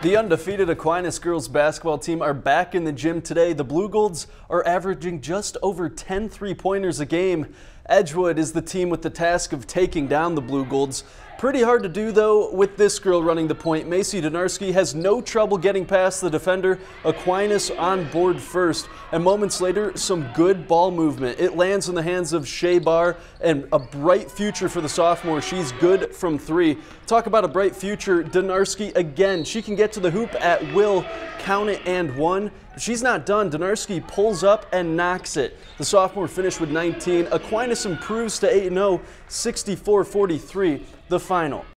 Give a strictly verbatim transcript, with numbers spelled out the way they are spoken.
The undefeated Aquinas girls basketball team are back in the gym today. The Blue Golds are averaging just over ten three-pointers a game. Edgewood is the team with the task of taking down the Blue Golds. Pretty hard to do, though, with this girl running the point. Macy Donarski has no trouble getting past the defender. Aquinas on board first, and moments later, some good ball movement. It lands in the hands of Shea Barr, and a bright future for the sophomore. She's good from three. Talk about a bright future. Donarski again. She can get to the hoop at will. Count it and one. She's not done. Donarski pulls up and knocks it. The sophomore finished with nineteen. Aquinas improves to eight and oh, sixty-four forty-three, the final.